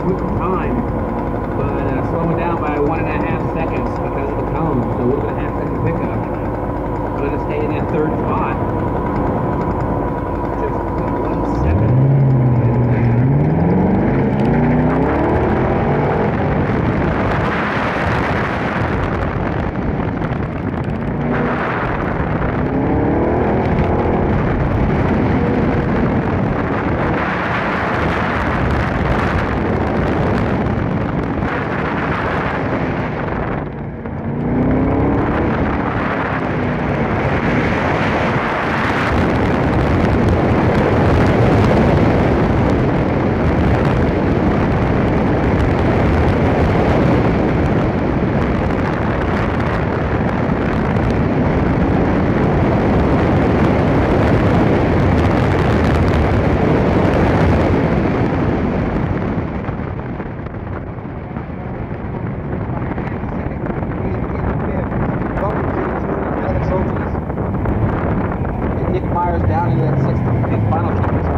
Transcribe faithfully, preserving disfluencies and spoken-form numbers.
quick time, but uh, slowing down by one and a half seconds because of the cone. So one and a half second pickup. I'm going to stay in that third spot. Just one second. Down into that sixth, final choice.